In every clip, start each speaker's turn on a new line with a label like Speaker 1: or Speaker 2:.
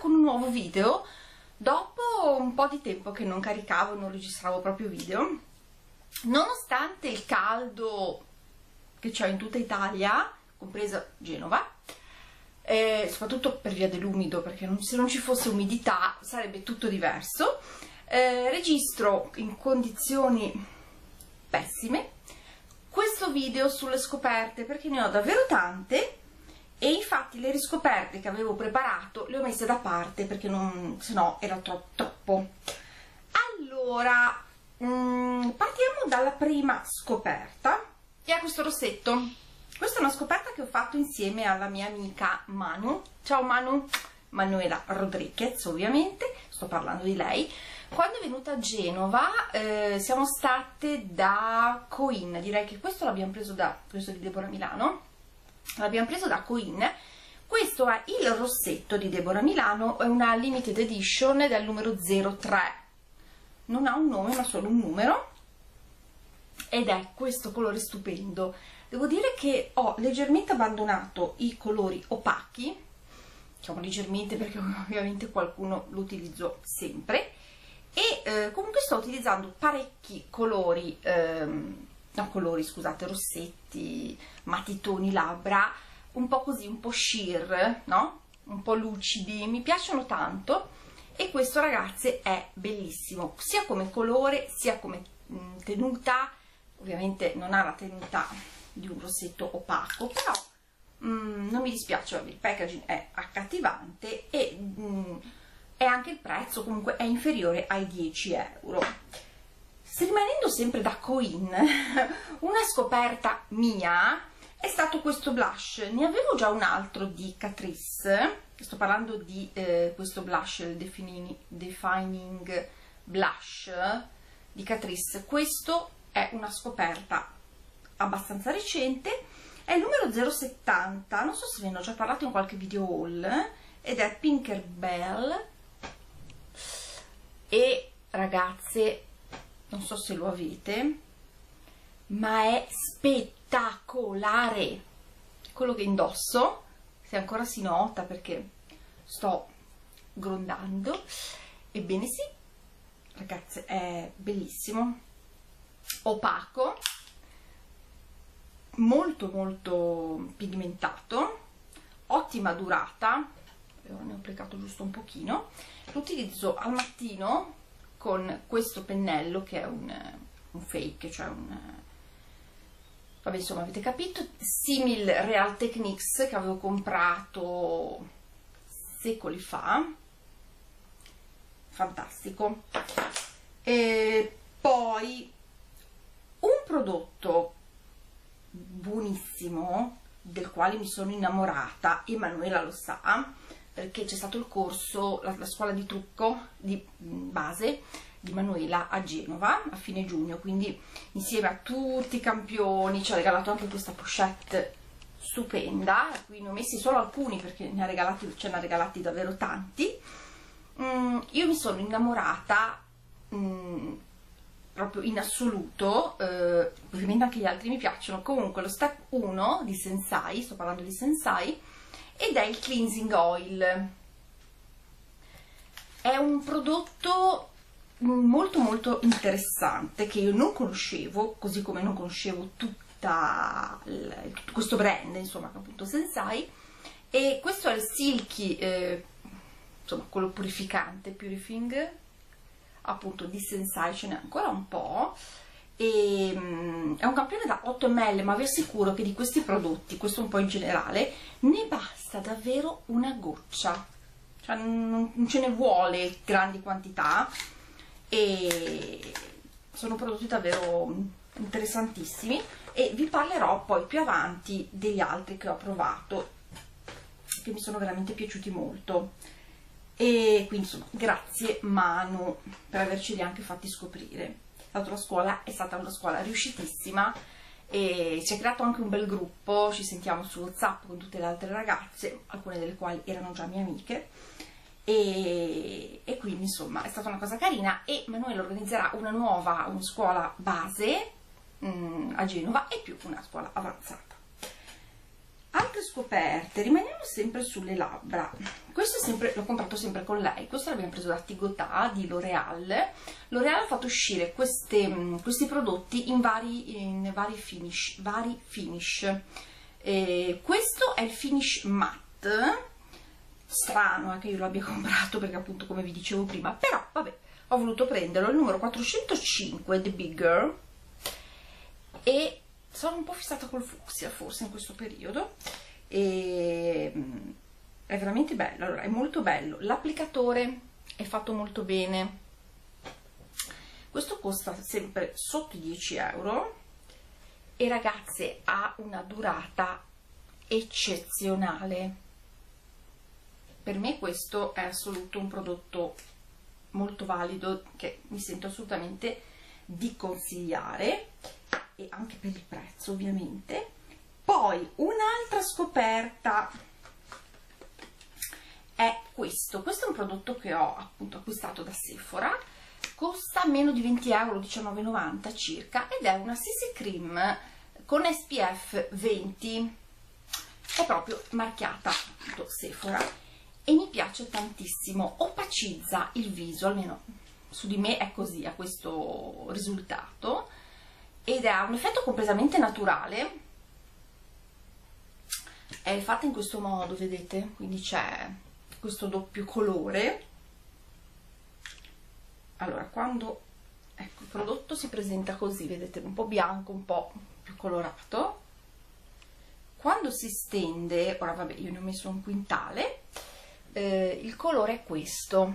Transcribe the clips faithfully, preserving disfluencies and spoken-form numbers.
Speaker 1: con un nuovo video dopo un po' di tempo che non caricavo, non registravo proprio video, nonostante il caldo che c'è in tutta Italia, compresa Genova, eh, soprattutto per via dell'umido, perché non, se non ci fosse umidità sarebbe tutto diverso. Eh, registro in condizioni pessime questo video sulle scoperte perché ne ho davvero tante. E infatti le riscoperte che avevo preparato le ho messe da parte perché non, se no era troppo, troppo. Allora, mh, partiamo dalla prima scoperta, che è questo rossetto. Questa è una scoperta che ho fatto insieme alla mia amica Manu. Ciao Manu, Manuela Rodriguez ovviamente, sto parlando di lei. Quando è venuta a Genova eh, siamo state da Coin, direi che questo l'abbiamo preso da, questo di Deborah Milano. L'abbiamo preso da Coin. Questo è il rossetto di Deborah Milano, è una limited edition del numero zero tre, non ha un nome ma solo un numero, ed è questo colore stupendo. Devo dire che ho leggermente abbandonato i colori opachi, diciamo leggermente perché ovviamente qualcuno lo utilizzo sempre, e eh, comunque sto utilizzando parecchi colori ehm, no colori scusate rossetti, matitoni labbra, un po' così, un po' sheer, no? Un po' lucidi, mi piacciono tanto. E questo, ragazze, è bellissimo sia come colore sia come mh, tenuta. Ovviamente non ha la tenuta di un rossetto opaco, però mh, non mi dispiace, il packaging è accattivante e mh, è anche il prezzo, comunque è inferiore ai dieci euro. Rimanendo sempre da Coin, una scoperta mia è stato questo blush. Ne avevo già un altro di Catrice, sto parlando di eh, questo blush, il Defining, Defining Blush di Catrice. Questo è una scoperta abbastanza recente, è il numero zero settanta, non so se ve ne ho già parlato in qualche video haul, ed è Tinkerbell. E ragazze, non so se lo avete, ma è spettacolare quello che indosso, se ancora si nota perché sto grondando. Ebbene sì, ragazze, è bellissimo, opaco, molto molto pigmentato, ottima durata, ne ho applicato giusto un pochino. Lo utilizzo al mattino con questo pennello che è un, un fake, cioè un, vabbè, insomma, avete capito, simil Real Techniques che avevo comprato secoli fa, fantastico. E poi un prodotto buonissimo del quale mi sono innamorata, Emanuela lo sa, perché c'è stato il corso, la, la scuola di trucco di base di Manuela a Genova a fine giugno, quindi insieme a tutti i campioni ci ha regalato anche questa pochette stupenda. Qui ne ho messi solo alcuni perché ne ha regalati, ce ne ha regalati davvero tanti. Mm, io mi sono innamorata mm, proprio in assoluto, eh, ovviamente anche gli altri mi piacciono. Comunque lo step uno di Sensai, sto parlando di Sensai, ed è il cleansing oil. È un prodotto molto molto interessante che io non conoscevo, così come non conoscevo tutta il, tutto questo brand, insomma, appunto Sensai. E questo è il Silky, eh, insomma quello purificante, purifying, appunto di Sensai, ce n'è ancora un po'. E, um, è un campione da otto millilitri, ma vi assicuro che di questi prodotti, questo un po' in generale, ne basta davvero una goccia, cioè non, non ce ne vuole grandi quantità, e sono prodotti davvero interessantissimi. E vi parlerò poi più avanti degli altri che ho provato, che mi sono veramente piaciuti molto. E quindi insomma, grazie Manu per averceli anche fatti scoprire. La scuola è stata una scuola riuscitissima e si è creato anche un bel gruppo, ci sentiamo su WhatsApp con tutte le altre ragazze, alcune delle quali erano già mie amiche, e, e quindi insomma è stata una cosa carina. E Manuela organizzerà una nuova una scuola base mh, a Genova e più una scuola avanzata. Altre scoperte, rimaniamo Rimaniamo sempre sulle labbra. Questo è sempre, l'ho comprato sempre con lei. Questo l'abbiamo preso da Tigotà di L'Oreal. L'Oreal ha fatto uscire queste, questi prodotti in vari, in vari finish, vari finish. E questo è il finish matte. Strano è che io l'abbia comprato, perché appunto, come vi dicevo prima, però vabbè, ho voluto prenderlo, il numero quattrocentocinque, The Bigger, e sono un po' fissata col fucsia forse in questo periodo, e è veramente bello. Allora, è molto bello, l'applicatore è fatto molto bene, questo costa sempre sotto i dieci euro e ragazze ha una durata eccezionale. Per me questo è assoluto un prodotto molto valido, che mi sento assolutamente di consigliare, e anche per il prezzo ovviamente. Poi un'altra scoperta è questo. Questo è un prodotto che ho appunto acquistato da Sephora, costa meno di venti euro, diciannove e novanta circa, ed è una C C Cream con S P F venti, è proprio marchiata appunto Sephora e mi piace tantissimo, opacizza il viso, almeno su di me è così, ha questo risultato, ed ha un effetto completamente naturale, è fatta in questo modo, vedete, quindi c'è questo doppio colore. Allora, quando, ecco, il prodotto si presenta così, vedete, un po' bianco, un po' più colorato, quando si stende, ora vabbè, io ne ho messo un quintale, eh, il colore è questo,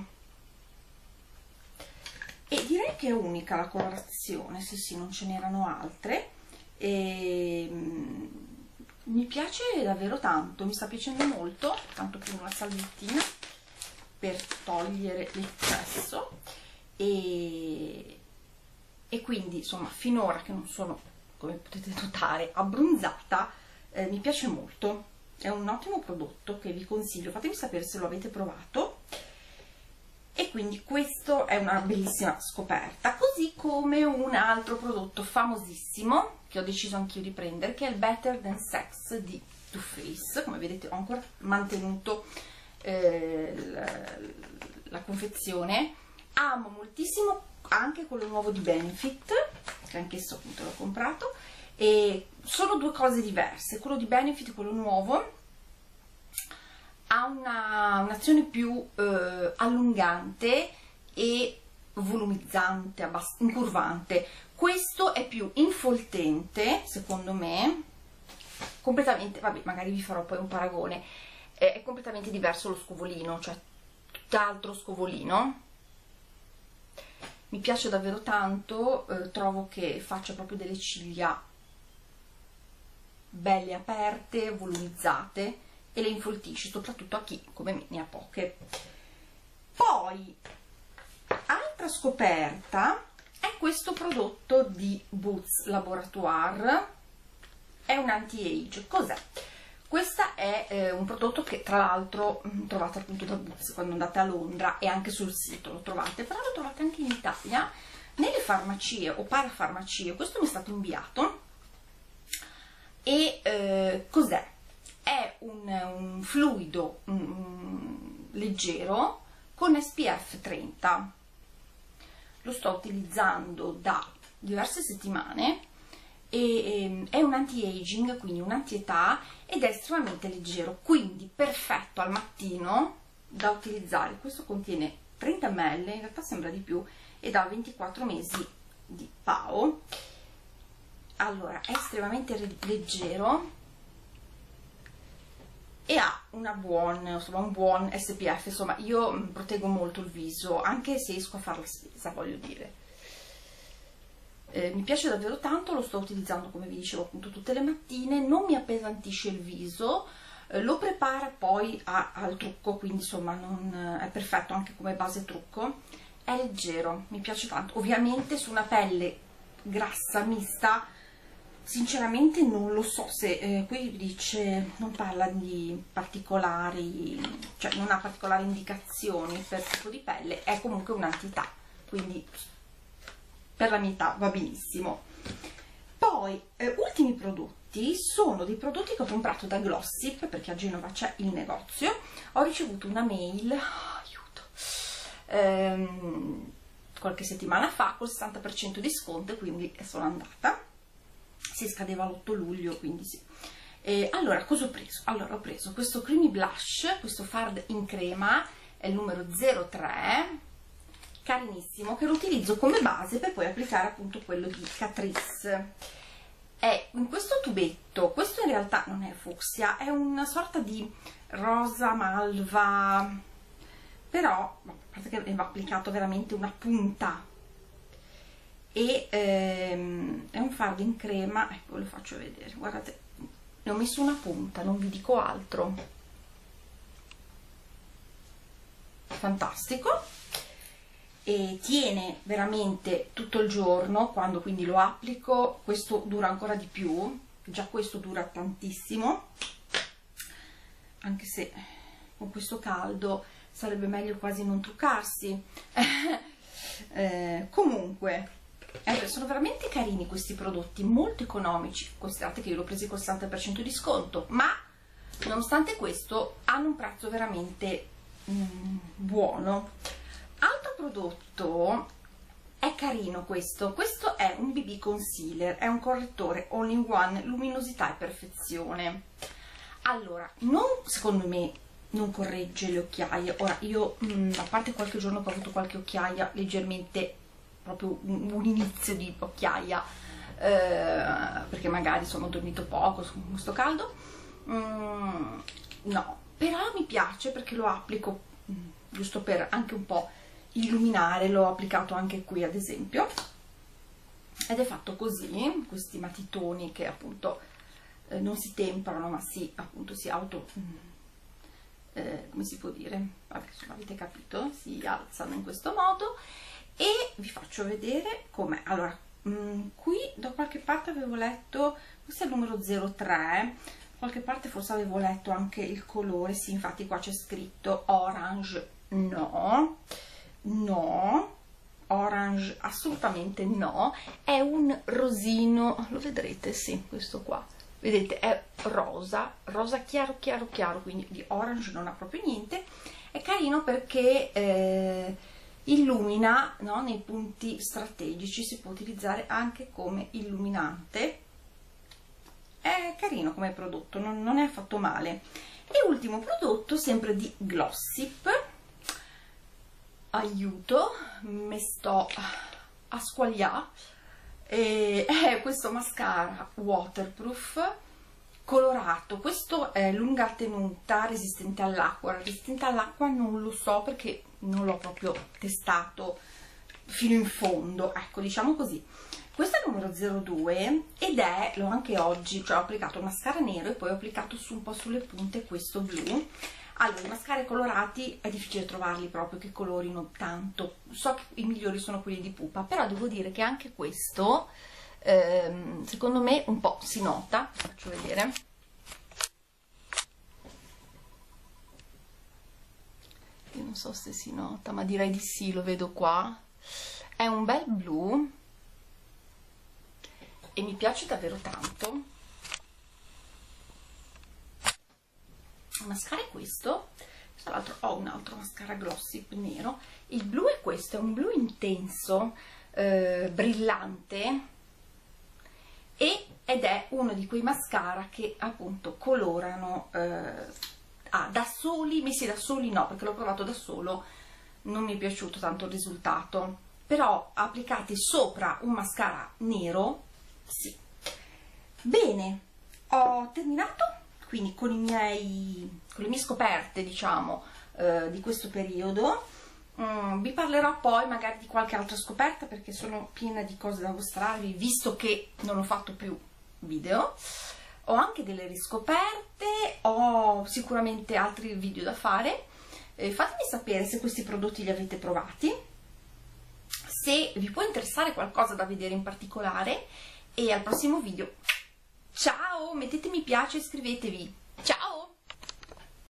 Speaker 1: e direi che è unica la colorazione, sì sì, non ce n'erano altre, e mi piace davvero tanto, mi sta piacendo molto, tanto più una salviettina per togliere l'eccesso, e, e quindi insomma finora che non sono, come potete notare, abbronzata, eh, mi piace molto, è un ottimo prodotto che vi consiglio, fatemi sapere se lo avete provato. E quindi questo è una bellissima scoperta, così come un altro prodotto famosissimo che ho deciso anch'io di prendere, che è il Better Than Sex di Too Faced. Come vedete ho ancora mantenuto eh, la, la confezione, amo moltissimo anche quello nuovo di Benefit, che anch'esso appunto l'ho comprato, e sono due cose diverse. Quello di Benefit, quello nuovo, ha un'azione un più eh, allungante e volumizzante, incurvante. Questo è più infoltente, secondo me, completamente, vabbè, magari vi farò poi un paragone, è, è completamente diverso lo scovolino, cioè tutt'altro scovolino. Mi piace davvero tanto, eh, trovo che faccia proprio delle ciglia belle aperte, volumizzate, e le infoltisce, soprattutto a chi come me ne ha poche. Poi altra scoperta è questo prodotto di Boots Laboratoire, è un anti-age. Cos'è? Questo è eh, un prodotto che tra l'altro trovate appunto da Boots quando andate a Londra, e anche sul sito lo trovate, però lo trovate anche in Italia nelle farmacie o parafarmacie. Questo mi è stato inviato, e eh, cos'è? È un, un fluido um, leggero con S P F trenta, lo sto utilizzando da diverse settimane, e, e è un anti-aging, quindi un anti-età, ed è estremamente leggero, quindi perfetto al mattino da utilizzare. Questo contiene trenta millilitri, in realtà sembra di più, ed ha ventiquattro mesi di P A O. Allora, è estremamente leggero e ha una buona, insomma, un buon S P F. Insomma, io proteggo molto il viso, anche se esco a fare la spesa, voglio dire. Eh, mi piace davvero tanto, lo sto utilizzando, come vi dicevo, appunto tutte le mattine, non mi appesantisce il viso, eh, lo prepara poi a, al trucco, quindi insomma non, è perfetto anche come base trucco, è leggero, mi piace tanto. Ovviamente su una pelle grassa, mista, sinceramente non lo so se, eh, qui dice, non parla di particolari, cioè non ha particolari indicazioni per tipo di pelle, è comunque un'antità, quindi per la mia età va benissimo. Poi, eh, ultimi prodotti, prodotti sono dei prodotti che ho comprato da Glossip, perché a Genova c'è il negozio. Ho ricevuto una mail, oh, aiuto, ehm, qualche settimana fa col sessanta per cento di sconto, quindi sono andata. Si scadeva l'otto luglio, quindi sì. E allora, cosa ho preso? Allora, ho preso questo Creamy Blush, questo Fard in crema, è il numero zero tre, carinissimo, che lo utilizzo come base per poi applicare appunto quello di Catrice. È in questo tubetto, questo in realtà non è fucsia, è una sorta di rosa malva, però a parte che va applicato veramente una punta, e ehm, è un fardo in crema, ecco, ve lo faccio vedere, guardate, ne ho messo una punta, non vi dico altro, fantastico. E tiene veramente tutto il giorno, quando quindi lo applico. Questo dura ancora di più, già questo dura tantissimo, anche se con questo caldo sarebbe meglio quasi non truccarsi. eh, comunque eh, sono veramente carini questi prodotti, molto economici, considerate che io l'ho presi col sessanta per cento di sconto, ma nonostante questo hanno un prezzo veramente mm, buono. Altro prodotto, è carino questo, questo è un B B concealer, è un correttore all in one, luminosità e perfezione. Allora, non, secondo me non corregge le occhiaie. Ora io, mh, a parte qualche giorno che ho avuto qualche occhiaia leggermente, proprio un, un inizio di occhiaia, eh, perché magari sono dormito poco con questo caldo, mm, no, però mi piace perché lo applico mh, giusto per anche un po' illuminare. L'ho applicato anche qui ad esempio, ed è fatto così, questi matitoni che appunto eh, non si temprano ma si appunto si auto eh, come si può dire, vabbè, insomma, avete capito, si alzano in questo modo. E vi faccio vedere com'è. Allora, mh, qui da qualche parte avevo letto, questo è il numero zero tre, da qualche parte forse avevo letto anche il colore, sì, infatti qua c'è scritto orange, no no, orange assolutamente no, è un rosino, lo vedrete, sì, questo qua, vedete, è rosa, rosa chiaro chiaro chiaro, quindi di orange non ha proprio niente. È carino perché eh, illumina, no, nei punti strategici, si può utilizzare anche come illuminante. È carino come prodotto, non, non è affatto male. E ultimo prodotto, sempre di Glossip, aiuto, mi sto a squagliare, è questo mascara waterproof colorato. Questo è lunga tenuta, resistente all'acqua. Resistente all'acqua non lo so perché non l'ho proprio testato fino in fondo, ecco, diciamo così. Questo è il numero zero due ed è, l'ho anche oggi, cioè ho applicato il mascara nero e poi ho applicato su un po' sulle punte questo blu. Allora, i mascara colorati è difficile trovarli proprio che colorino tanto, so che i migliori sono quelli di pupa, però devo dire che anche questo ehm, secondo me un po' si nota, faccio vedere. Io non so se si nota, ma direi di sì, lo vedo qua. È un bel blu e mi piace davvero tanto. Il mascara è questo, tra l'altro ho un altro mascara Glossip nero. Il blu è questo, è un blu intenso, eh, brillante, e, ed è uno di quei mascara che appunto colorano eh, ah, da soli, messi da soli no, perché l'ho provato da solo, non mi è piaciuto tanto il risultato, però applicati sopra un mascara nero, sì. Bene, ho terminato. Quindi con, i miei, con le mie scoperte, diciamo, eh, di questo periodo, mm, vi parlerò poi magari di qualche altra scoperta, perché sono piena di cose da mostrarvi, visto che non ho fatto più video. Ho anche delle riscoperte, ho sicuramente altri video da fare. Eh, fatemi sapere se questi prodotti li avete provati, se vi può interessare qualcosa da vedere in particolare, e al prossimo video. Ciao, mettete mi piace e iscrivetevi.